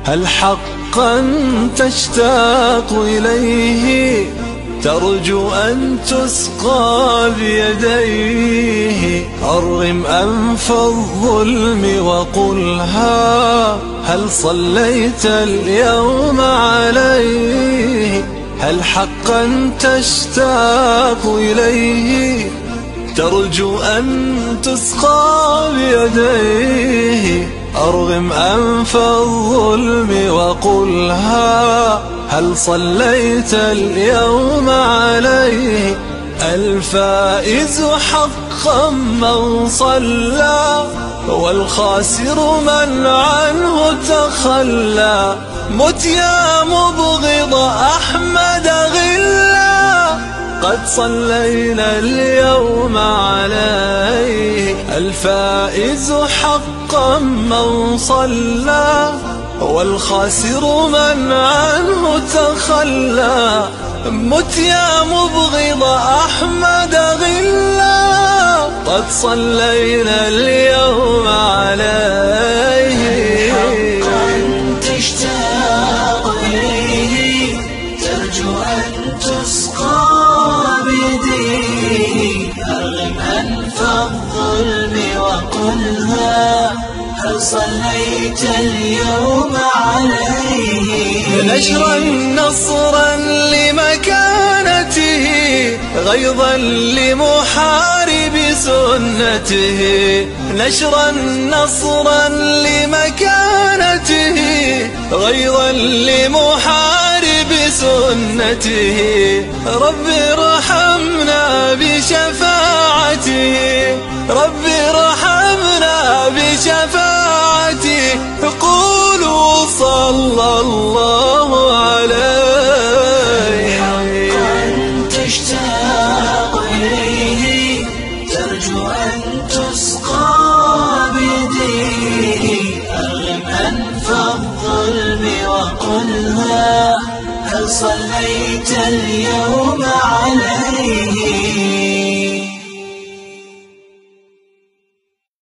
هل حقا تشتاق إليه ترجو أن تسقى بيديه؟ أرغم أنف الظلم وقلها هل صليت اليوم عليه؟ هل حقا تشتاق إليه ترجو أن تسقى بيديه؟ أرغم أنف الظلم وقلها هل صليت اليوم عليه؟ الفائز حقا من صلى والخاسر من عنه تخلى. مت يا مبغض أحمد غلا قد صلينا اليوم عليه. الفائز حقا من صلى والخاسر من عنه تخلى. مت يا مبغض أحمد غلا قد صلينا اليوم عليه. حقا تشتاق إليه ترجو أن تسقى بيديه. أرغم أنف الظلم وقلها هل صليت اليوم عليه؟ نشرا نصرا لمكانته غيظا لمحارب سنته. نشرا نصرا لمكانته غيظا لمحارب سنته. رب ارحمنا بشفاعته، رب ارحمنا بشفاعته. قولوا صلى الله عليه. حقا تشتاق إليه ترجو أن تسقى بيديه. أرغم أنف الظلم وقلها هل صليت اليوم عليه؟